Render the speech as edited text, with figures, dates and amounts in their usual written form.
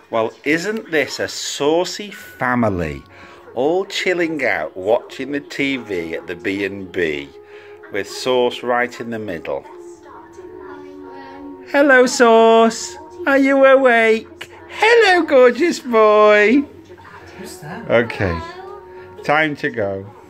Well, isn't this a saucy family? All chilling out, watching the TV at the B&B, with Sauce right in the middle. Hello, Sauce. Are you awake? Hello, gorgeous boy. Who's that? Okay, time to go.